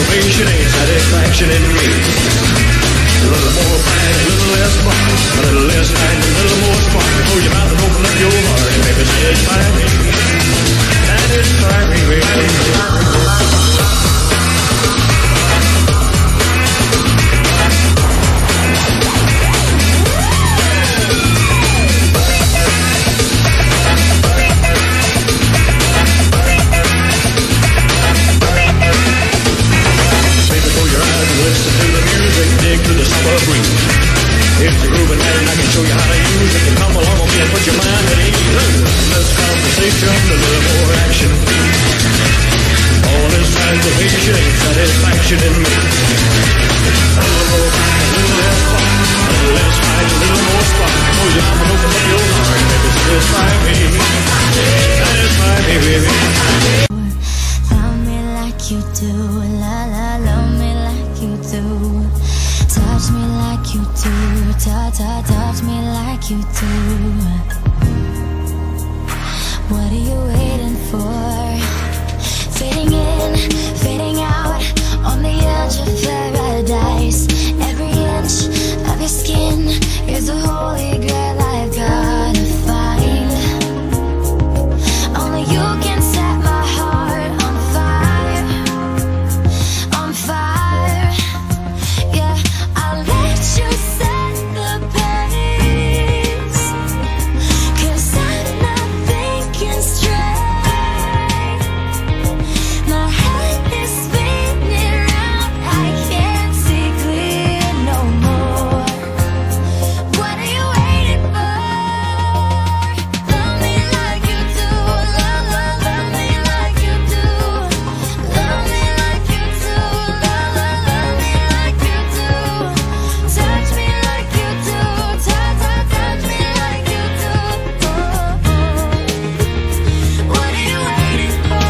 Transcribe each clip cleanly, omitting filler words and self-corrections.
Satisfaction ain't satisfaction in me. A little more bang, a little less fun. A little less bang, a little more fun. Close your mouth and open up your heart, and baby, satisfy me. Satisfy me, baby. Listen to the music, dig to the summer breeze. If you're grooving and I can show you how to use it, then come along with me and put your mind at ease. Less conversation, a little more action. All this satisfaction ain't satisfaction in me. A little more fight, a little less fun. A little less fight, a little more spark. Close your mouth and open up your heart, baby, satisfy me. Satisfy me, baby. Love me like you do, la la, love me like you do. Touch me like you do, touch me like you do. What are you waiting for? Fading in, fading out, on the edge of paradise. Every inch of your skin is a holy grail I've gotta find. Only you can set my heart on fire, on fire. Yeah, I'll let you set the pace, 'cause I'm not thinking straight. My head is spinning round, I can't see clear no more. What are you waiting for? Love me like you do, love, love, love me like you do. Love me like you do, love, love, love me like you do. Touch me like you do, touch me like you do. What are you waiting for?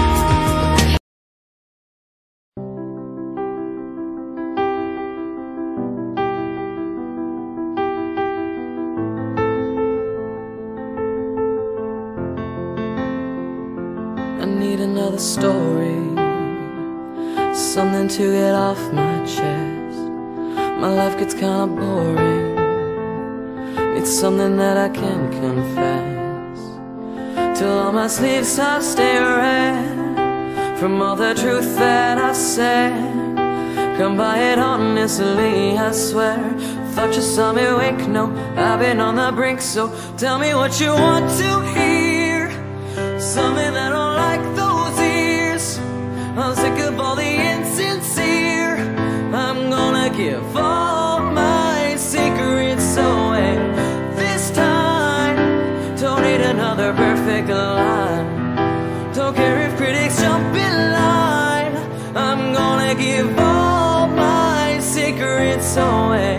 I need another story, something to get off my chest. My life gets kinda boring, need something that I can confess. Till on my sleeves I stay red from all the truth that I said. Come by it honestly, I swear. Thought you saw me wink, no, I've been on the brink. So tell me what you want to hear, something that don't like those ears. I'm sick of all the insincere. I'm gonna give all my secrets away this time. Don't need another perfect line. Don't care if critics jump in line. I'm gonna give all my secrets away.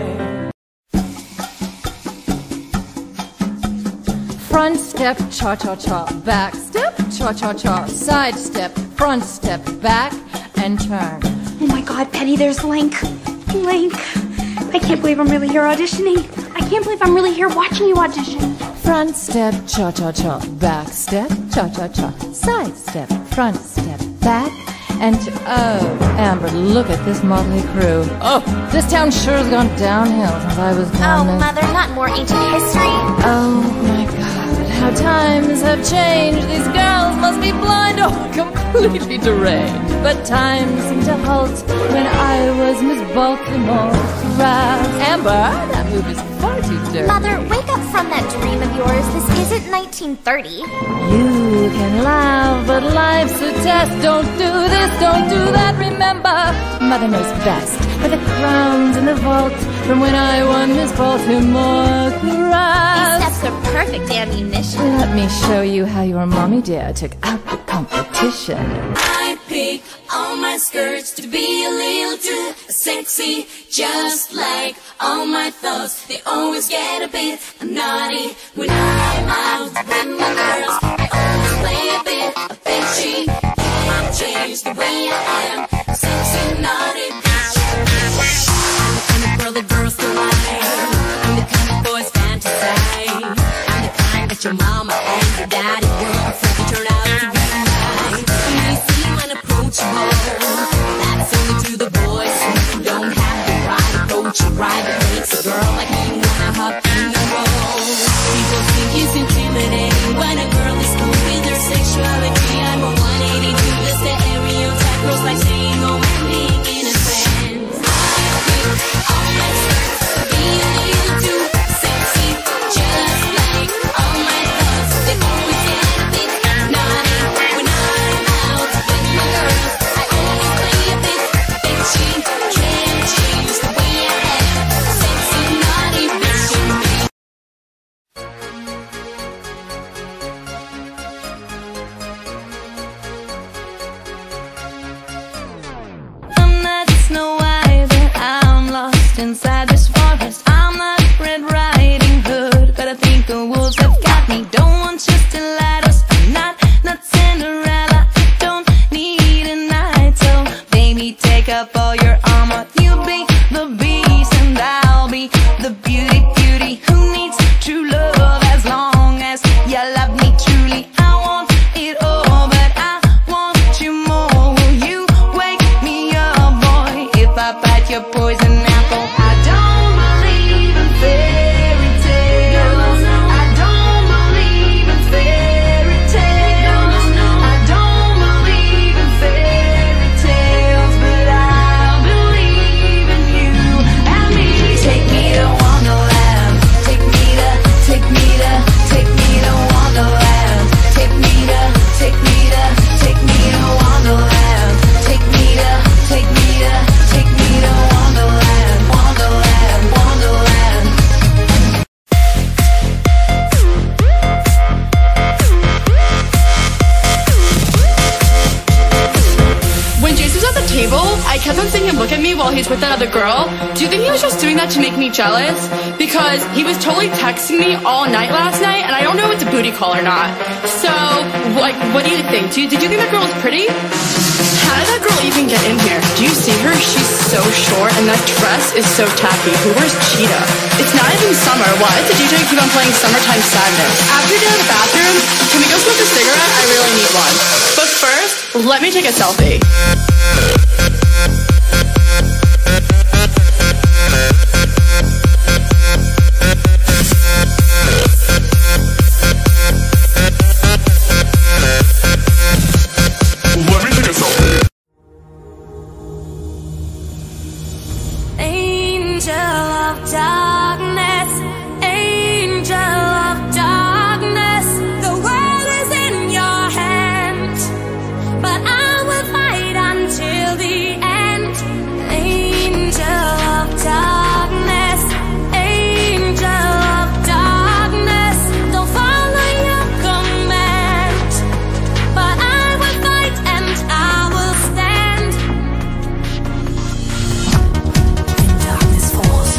Front step, cha-cha-cha, back step, cha-cha-cha, side step, front step, back, and turn. Oh my God, Penny, there's Link. Link. I can't believe I'm really here auditioning. I can't believe I'm really here watching you audition. Front step, cha-cha-cha, back step, cha-cha-cha, side step, front step, back, and oh, Amber, look at this motley crew. Oh, this town sure has gone downhill since I was gone. Oh, Mother, not more ancient history. Oh my God, how times have changed. These girls must be blind or completely deranged. But time seemed to halt when I was Miss Baltimore. Amber, that move is far too dirty. Mother, wake up from that dream of yours. This isn't 1930. You can laugh, but life's a test. Don't do this, don't do that. Remember, Mother knows best. For the crowns in the vault from when I won Miss Baltimore class. These steps are perfect ammunition. Let me show you how your mommy dear took out the competition. I pick all my skirts to be a little too sexy, just like all my thoughts. They always get a bit naughty when I'm out with my girls. I always play a bit of fishy. Can't change the way I am, sexy, naughty. I'm the kind of girl that girls don't like. I'm the kind of boys fantasize. I'm the kind that your mama and your daddy were afraid to turn out to be. You seem unapproachable. That's only inside this forest. I'm not Red Riding Hood, but I think the wolves have got me. Don't want just to let us. I'm not Cinderella. I don't need a knight, so baby, take up all your armor. You be the beast and I'll be the beauty who needs true love as long as you love me truly. I want it all, but I want you more. Will you wake me up, boy, if I bite your poison apple? I don't believe in fairy tales. I don't believe in fairy tales. I don't believe in fairy tales, but I believe in you and me. Take me to Wonderland. Take me to Wonderland. Take me to Wonderland. Take me to Wonderland. Wonderland, Wonderland. When Jason was at the table, I kept on seeing him look at me while he's with that other girl. Do you think he was just doing that to make me jealous? Because he was totally texting me all night last night, and I don't know if it's a booty call or not. So, what do you think? Did you think that girl was pretty? How did that girl even get in here? Do you see her? She's so short, and that dress is so tacky. Who wears cheetah? It's not even summer. Why does the DJ keep on playing Summertime Sadness? After you're done in the bathroom, can we go smoke a cigarette? I really need one. But first, let me take a selfie. Angel of darkness, angel of darkness, the world is in your hands, but I will fight until the end. Angel of darkness, angel of darkness, don't follow your command, but I will fight and I will stand. Darkness falls.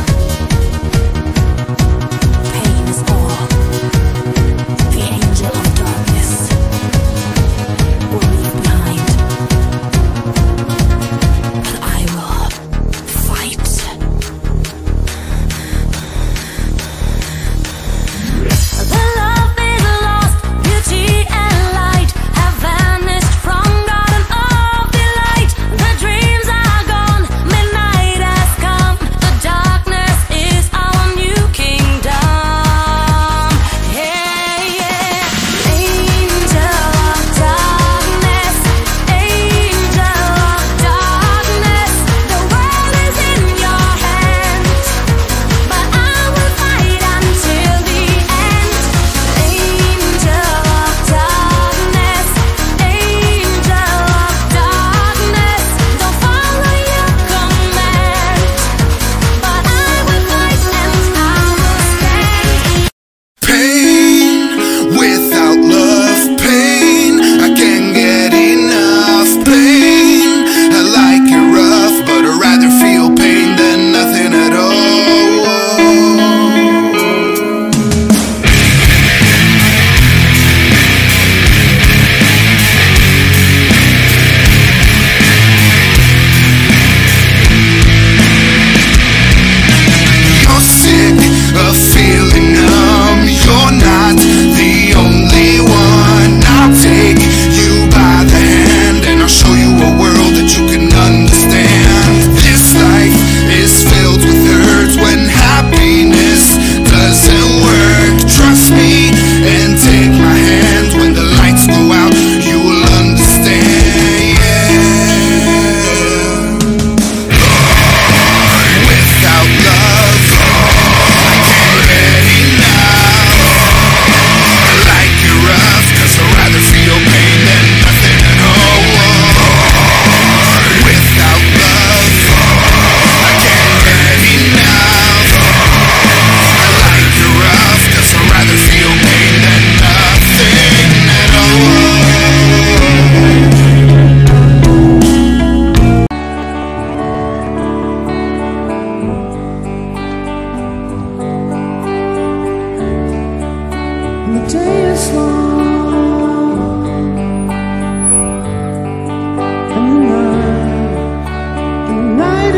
Pain is all. The angel of darkness will leave behind.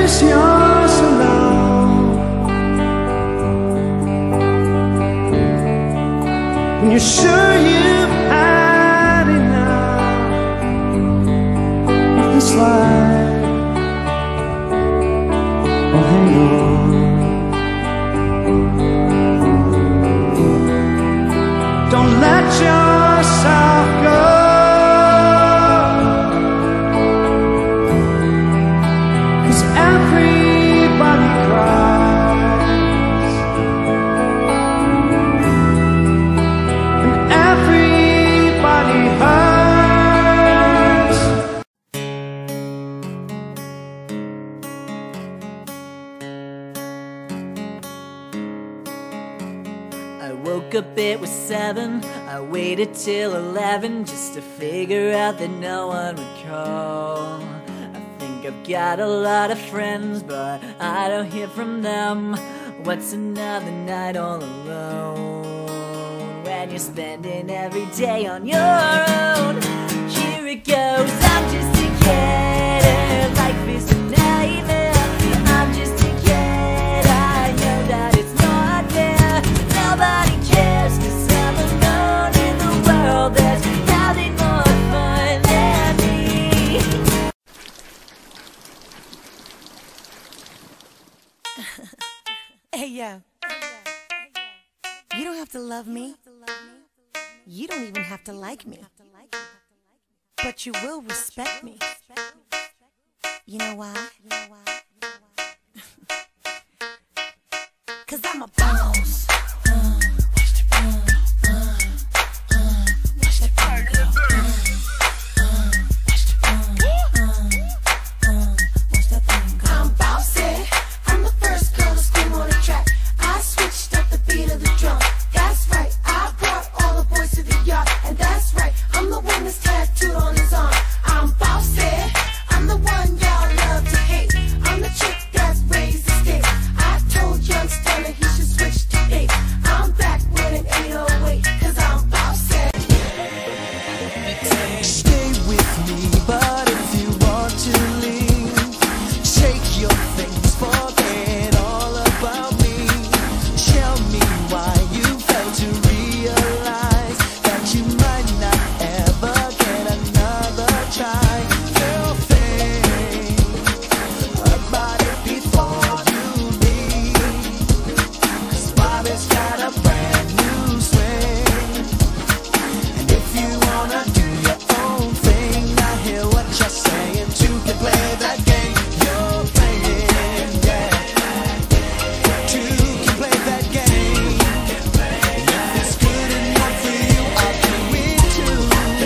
guess you're so alone when you're sure you've had enough of this life. Oh, hang on. Don't let yourself go, 'cause everybody cries and everybody hurts. I woke up, it was 7. I waited till 11 just to figure out that no one would call. I think I've got a lot of friends, but I don't hear from them. What's another night all alone when you're spending every day on your own? Here it goes, I'm just a kid, life is a nightmare. I'm just a kid, I know that it's not fair. Nobody cares, 'cause I'm alone in the world that's having more fun than me. Hey, yo. You don't have to love me. You don't even have to like me. But you will respect me. You know why? 'Cause I'm a boss. I'm bossy. I'm the first girl to scream on the track. I switched up the beat of the drum. That's right, I brought all the boys to the yard. And that's right, I'm the one that's tattooed on his arm. I'm bossy. I'm the one y'all love to hate. I'm the chick that's raised the stakes. I told young Stunner he should switch to 8. I'm back with an 808, 'cause I'm bossy. Stay with me, but if you want to leave, take your things, forget all about me. Tell me why you failed to realize that you might not ever get another try. Girl, think about it before you leave, 'cause Bobby's got a brand new swing. And if you wanna do your own thing, I hear what you're saying. Two can play that game you're playing, yeah. Two can play that game. And if it's good enough for you, I'll do it too.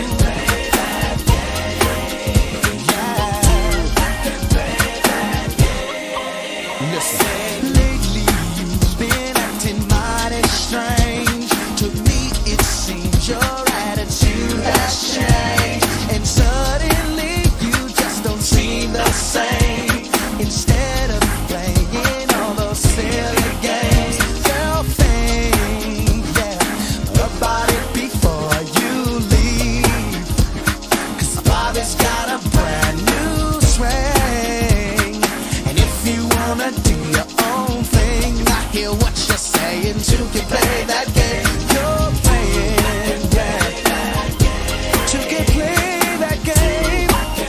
Yeah. Listen, lately you've been acting mighty strange. To me it seems your attitude has changed, and suddenly you just don't seem the same. Instead of playing all those silly games, girl, think, yeah, about it before you leave, 'cause Bobby's got a brand new swing. And if you wanna do your own thing, I hear what you're saying. Two can play that game you're playing, yeah. Two can play that game.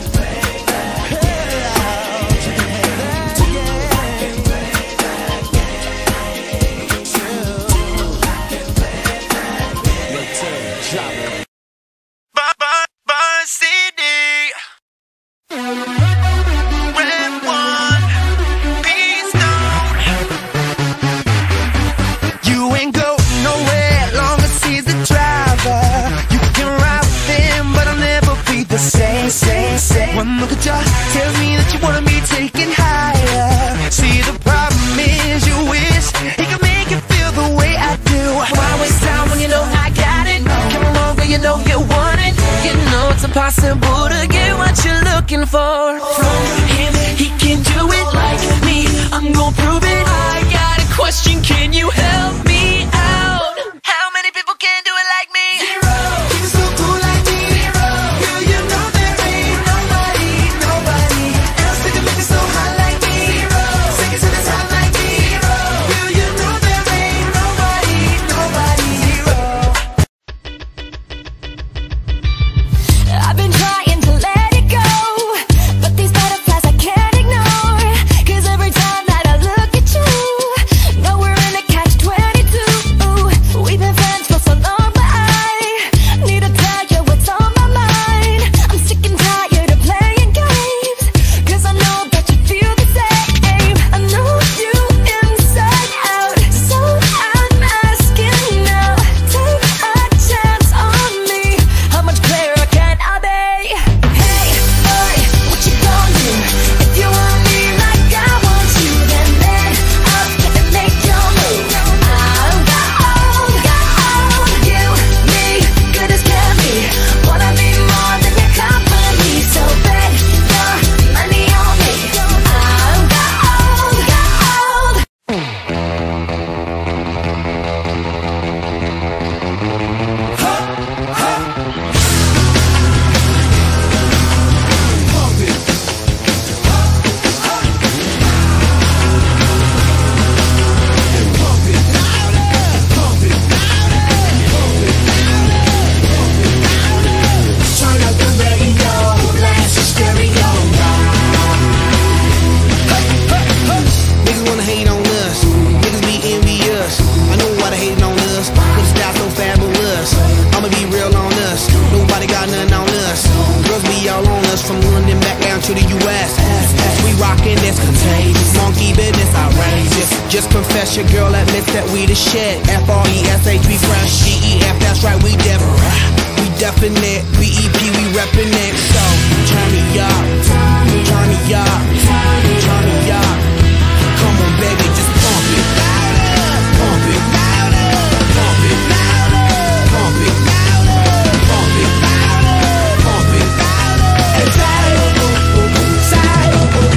You ain't go nowhere long as he's the driver. You can ride with him, but I'll never be the same. One look at you tells me that you wanna be taken higher. See, the problem is you wish he could make you feel the way I do. Why waste time when you know I got it? Come along, girl, you know you want it. You know it's impossible to get what you're looking for from him. He can do it like me. I'm gonna prove it. I got a question, can you help me out? How many people can do it like me? Zero. You're so cool like me. Zero. Girl, you know there ain't nobody else that can make it so hot like me. Zero. rockin' this contagious. Monkey business outrageous. Just confess your girl admits that we the shit. F-R-E-S-H, we fresh. G-E-F, that's right, we definite. B-E-P, we reppin' it. So, turn me up, turn me up, turn me up. Come on, baby, just pump it. Pump it. Pump it. Pump it. Pump it. Pump it. And side, side.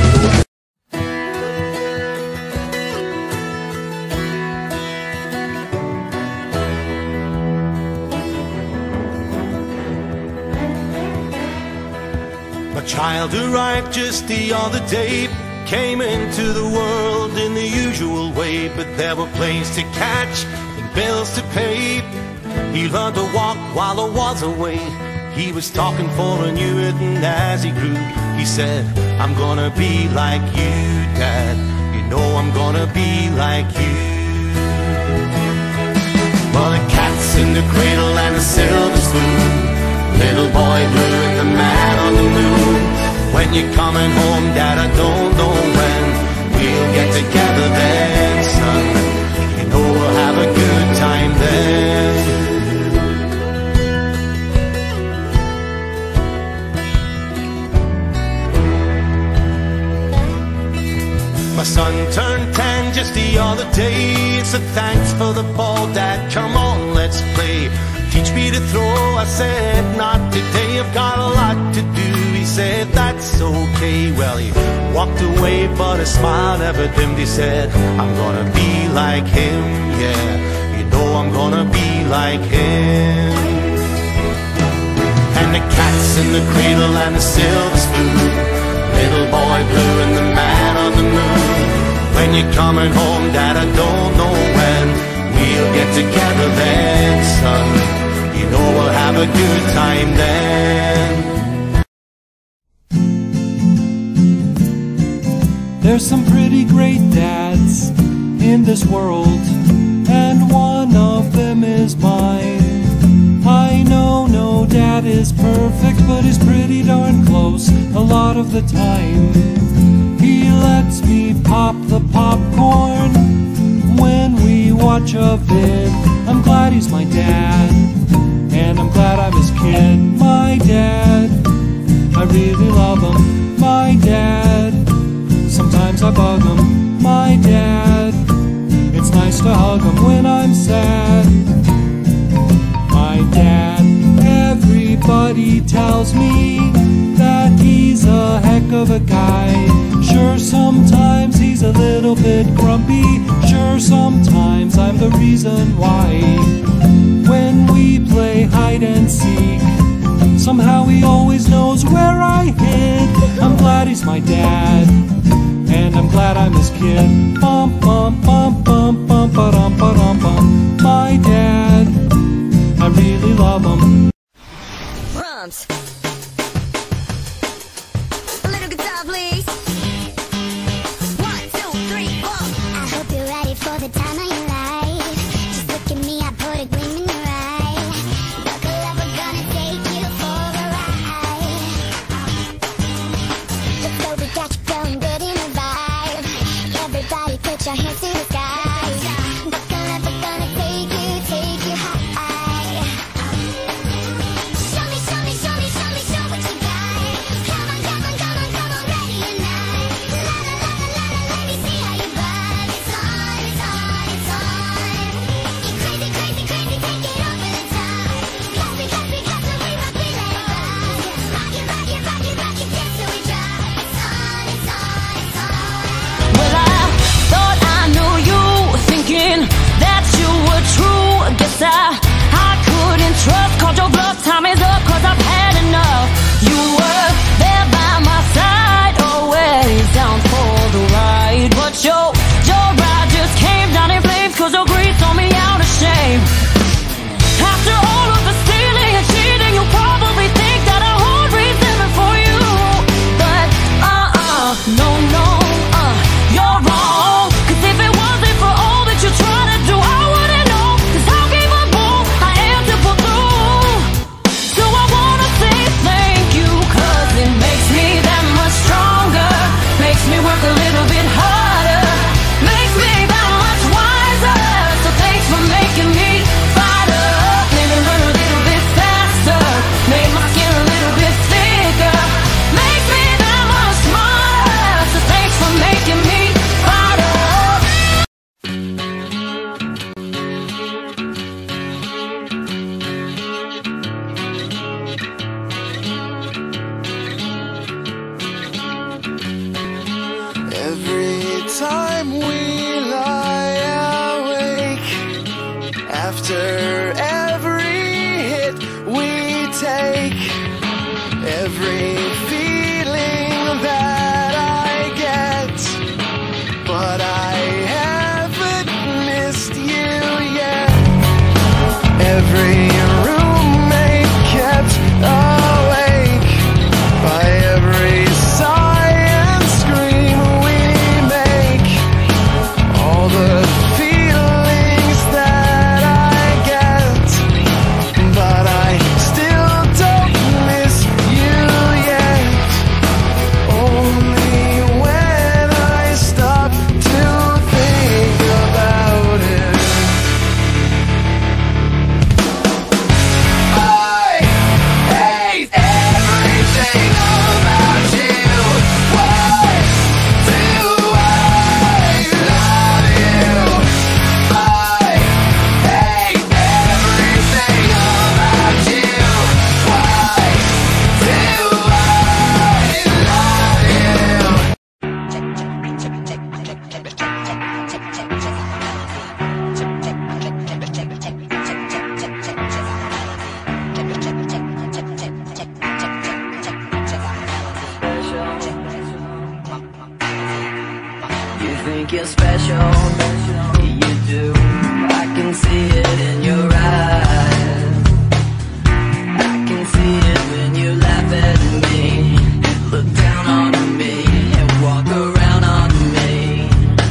My child arrived just the other day, came into the world in the usual way, but there were planes to catch and bills to pay. He learned to walk while I was away. He was talking for I knew it, and as he grew, he said, I'm gonna be like you, Dad. You know I'm gonna be like you. Well, the cat's in the cradle and the silver spoon, little boy blue and the man on the moon. When you're coming home, Dad, I don't know when we'll get together then, son. You know we'll have a good time then. My son turned 10 just the other day. It's a thanks for the ball, Dad, come on, let's play. Teach me to throw, I said, not today, I've got a lot to do. He said, that's okay. Well, he walked away, but a smile never dimmed. He said, I'm gonna be like him, yeah. You know I'm gonna be like him. And the cat's in the cradle and the silver spoon, little boy blue and the man on the moon. When you're coming home, Dad, I don't know when we'll get together then, son. You know we'll have a good time then. There's some pretty great dads in this world, and one of them is mine. I know no dad is perfect, but he's pretty darn close a lot of the time. He lets me pop the popcorn when we watch a vid. I'm glad he's my dad, and I'm glad I'm his kid. My dad, I really love him. My dad, sometimes I bug him. My dad, it's nice to hug him when I'm sad. My dad, everybody tells me that he's a heck of a guy. Sure, sometimes he's a little bit grumpy. Sure, sometimes I'm the reason why. When we play hide and seek, somehow he always knows where I hid. I'm glad he's my dad, and I'm glad I'm his kid. Bum bum bum bum bum ba-dum ba-dum bum. My dad, I really love him. Drums. A little guitar, please. 1, 2, 3, 4. I hope you're ready for the time of your life. Just look at me, I put a gleam in your eye. Buckle up, we're gonna take you for a ride. Let's go, we got you going good in the vibe. Everybody put your hands to the sky. Buckle up, we're gonna take you high. Show me, show me, show me, show me, show what you got. Come on, come on, come on, come on, ready or not. La la la la la la, let me see how you buzz. It's on, it's on, it's on. You crazy, crazy, crazy, take it over the top. Because we rock, we let it buzz. Rock it, rock it, rock it, rock it, dance till we drop. It's on, it's on, it's on. Well, I thought I Every time we lie awake, after every hit we take, every feeling that I get, but I haven't missed you yet. Every roommate kept awake by every sigh and scream we make. All the feelings that I get, but I still don't miss you yet. Only when I stop to think about it. I hate everything about you. Why do I love you? I hate everything about you. Why do I love you? You think you're special, you do. I can see it in your eyes. I can see it when you laugh at me, look down on me, and walk around on me.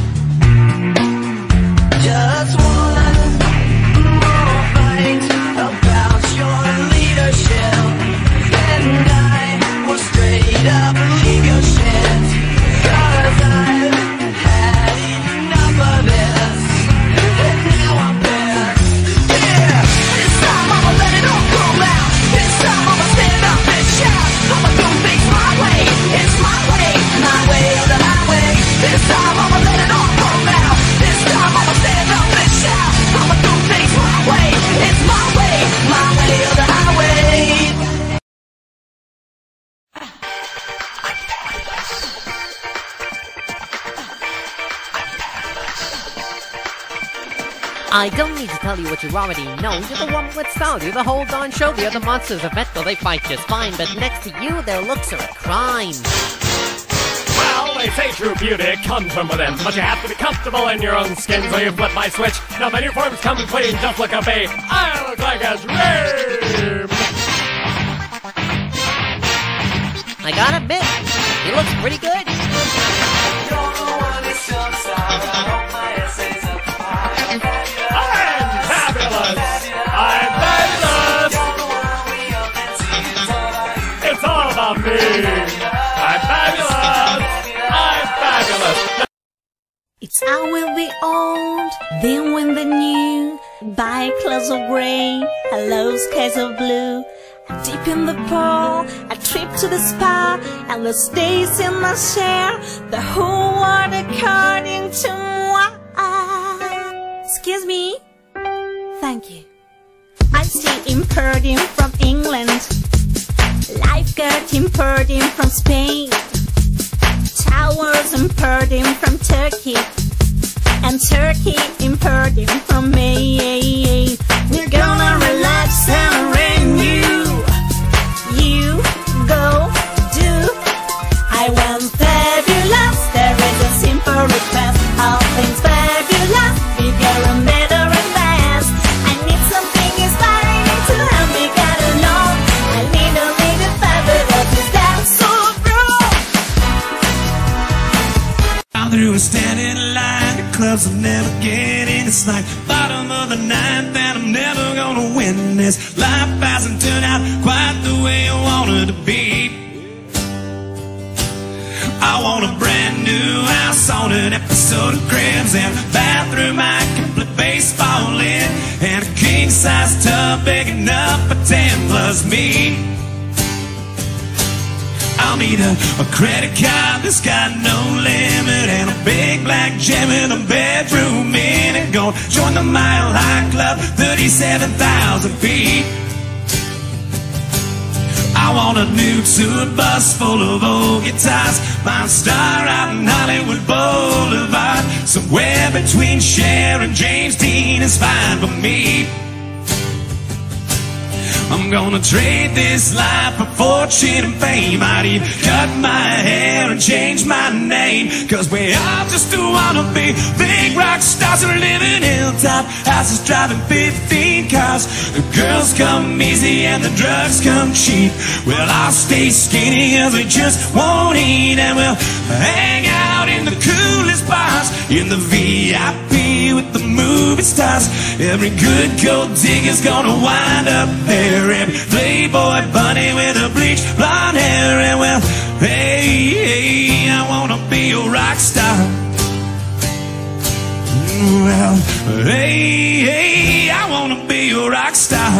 Just one more fight about your leadership, and I will straight up leave your shit. 'Cause I've had enough of this, and now I'm pissed. Yeah, this time I'ma let it all come out. This time I'ma stand up and shout. I'ma do things my way. It's my way or the highway. This time I'ma let it all come out. This time I'ma stand up and shout. I'ma do things my way. It's my way or the highway. I don't need to tell you what you already know. You're the one with style, you're the whole darn show. The other monsters of metal, they fight just fine, but next to you, their looks are a crime. Well, they say true beauty comes from within, but you have to be comfortable in your own skin, so you flip my switch. Now my new form's coming clean, just look at me. I look like a dream. I gotta admit, he looks pretty good. I'm fabulous! It's all about me! I'm fabulous! I'm fabulous! It's I will be old, then when the new. Buy clothes of grey, hello skies of blue. Deep in the pool, a trip to the spa, and the stays in my share. The whole world according to moi. Excuse me? Thank you. I see importing from England, lifeguard importing from Spain, towers importing from Turkey, and Turkey importing from me. We're gonna relax and renew. You go do. I want fabulous. There is a simple request. All things fabulous, bigger and better and fast. I need something inspiring to help me get along. I need a little fabulous. Is that so wrong? I'm through a standing line. The clubs will never get in. It's like bottom of the ninth, and I'm never gonna win this. Life hasn't turned out quite the way I wanted to be. I want a brand new house on an episode of Cribs, and a bathroom I can play baseball in, and a king-size tub big enough for 10 plus me. I'll need a credit card that's got no limit, and a big black gem in a bedroom in it. Gonna join the Mile High Club, 37,000 feet. I want a new tour bus full of old guitars, my star out in Hollywood Boulevard. Somewhere between Cher and James Dean is fine for me. I'm gonna trade this life for fortune and fame. I'd even cut my hair and change my name, 'cause we all just wanna be big rock stars and live in hilltop houses, driving 15 cars. The girls come easy and the drugs come cheap. Well, I'll stay skinny 'cause we just won't eat, and we'll hang out in the coolest bars, in the VIP with the movie stars. Every good gold digger's gonna wind up there. Every playboy bunny with a bleached blonde hair. And well, hey, I wanna be a rock star. Well, hey, I wanna be a rock star.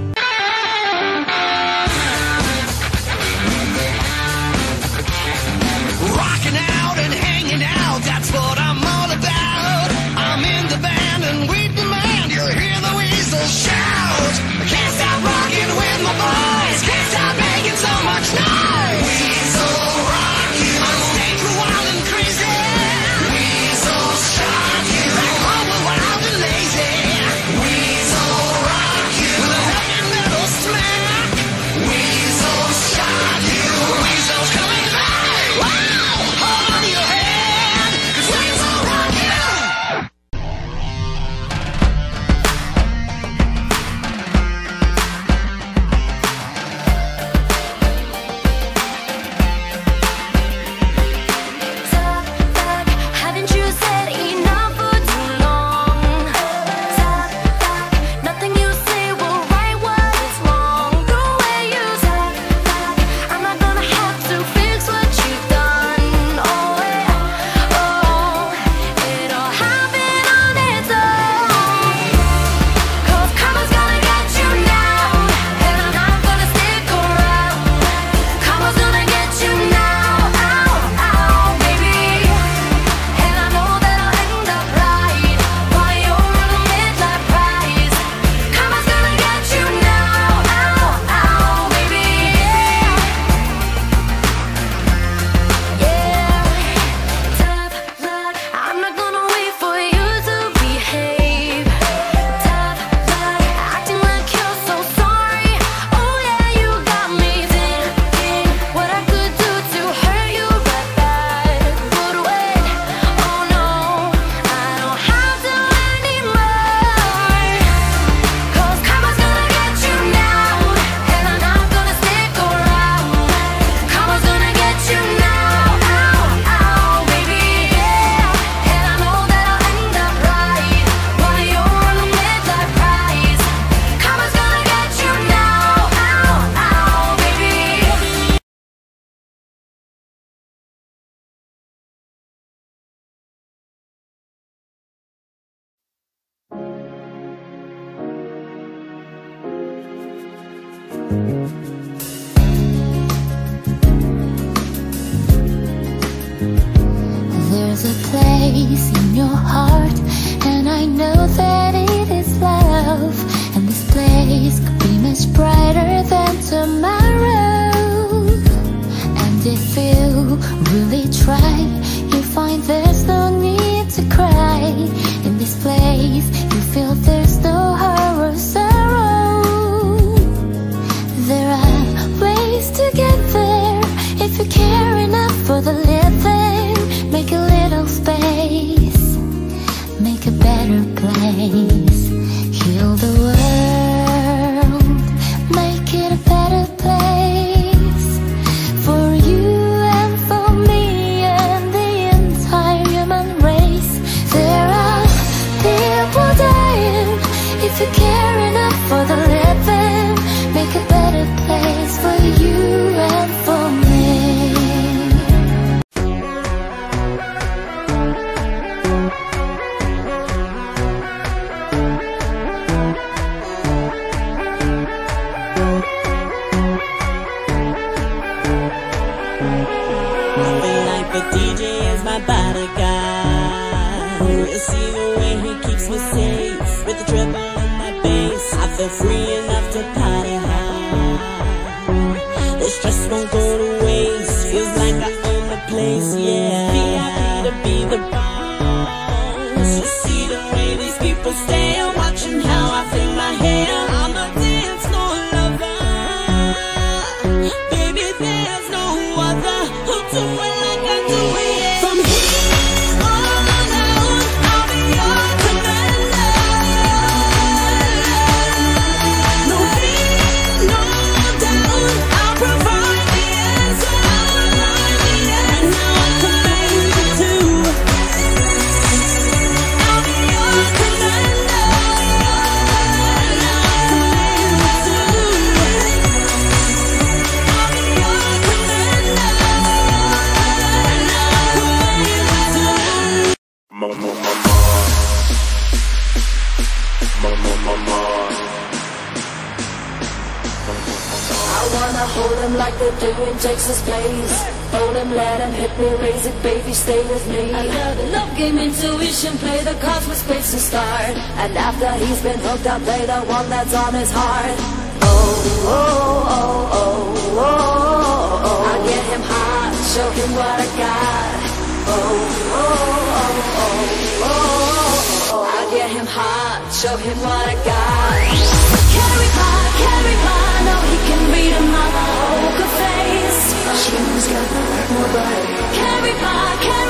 Rocking out and hanging out, that's what I'm all about. I'm in the band and we demand you hear the weasel shout. I can't stop rocking with my boys, can't stop making so much noise. Weasel rock you, I'm stage wild and crazy. Weasel shock you, like over wild and lazy. Weasel rock you, with a heavy metal smack. Weasel shock you, weasel's coming back. Wow, hold on to your head, 'cause weasel rock you. Haven't you said enough for too long? Talk, nothing you say will right what is wrong. The way you talk, I'm not gonna have to fix what you've done. Oh, yeah. Oh, it all happened on its own. 'Cause karma's gonna get you now, and I'm not gonna stick around. Karma's gonna get you now, ow, ow, baby. And I know that I'll end up right while you're on the midlife prize. Karma's gonna get you now, ow, ow, baby. Yeah, tough luck. I'm not gonna wait for you to behave. Tough luck, acting like you're so sorry. Oh yeah, you got me thinking what I could do to hurt you right back. But wait, oh no, I don't have to anymore. 'Cause karma's gonna get you now, and I'm not gonna stick around. Karma's gonna get you now, ow, ow, baby, yeah. And I know that I'll end up right while you're on the midlife prize. Karma's gonna get you now, ow, ow, baby. There's a place in your heart, and I know that it is love. And this place could be much brighter than tomorrow. And if you really try, you find there's no need to cry. In this place, you feel there's no horror, sorrow. There are ways to get there if you care enough for the living. Make a little space, make a better place. Heal the world, make it a better place. For you and for me and the entire human race. There are people dying. If you care enough for the living, make a better place for you and for me. I feel like the DJ is my bodyguard. You see the way he keeps me safe with the treble and my bass. I feel free enough to party hard. The stress won't go to waste. Feels like I own the place, yeah. VIP to be the boss. they're doing takes his place. Hold him, let him hit me, raise it, baby, stay with me. I love the love game, intuition, play the cards with space to start. And after he's been hooked, I'll play the one that's on his heart. Oh, oh, oh, oh, oh, oh. I'll get him hot, show him what I got. Oh, oh, oh, oh, oh. I'll get him hot, show him what I got. Carry on, know he can read a mother poker face. She's got no butter. Carry on,